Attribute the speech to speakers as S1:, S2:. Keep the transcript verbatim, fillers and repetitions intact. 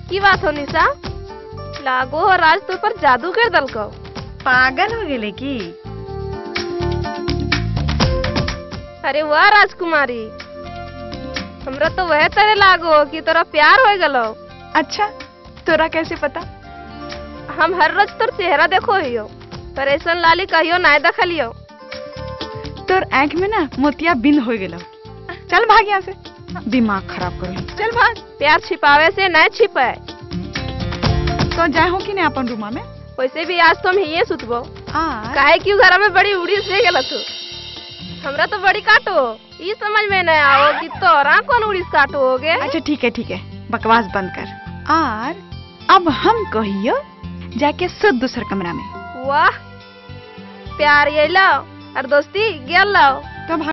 S1: की बात हो निशा? लागो हो राज तो पर जादू कर दल को।
S2: पागल हो गेले की?
S1: अरे वाह राजकुमारी, हमरा तो वह तरह लागो कि तोरा प्यार हो गलो।
S2: अच्छा, तोरा कैसे पता?
S1: हम हर रोज तोर चेहरा देखो हियो, पर ऐसा लाली कहियो ना देखलियो।
S2: तोर आँख में ना मोतिया बिंद हो गेलो। चल भाग यहाँ से, दिमाग खराब करो। चल भाग।
S1: प्यार छिपावे से न छिपे।
S2: तो जाए हो कि नहीं अपन रूमा में?
S1: वैसे भी आज तुम ही सुतबो।
S2: काहे
S1: क्यों घर में बड़ी उड़ीस से गेला तू? हमरा तो बड़ी काटो, ये समझ में नहीं आओ कि तोरा कौन उड़ीस काटो होगे।
S2: अच्छा ठीक है ठीक है, बकवास बंद कर। और अब हम कहियो जाके सुत दूसर कमरा में।
S1: वाह, प्यार ये लो और दोस्ती गेल लो।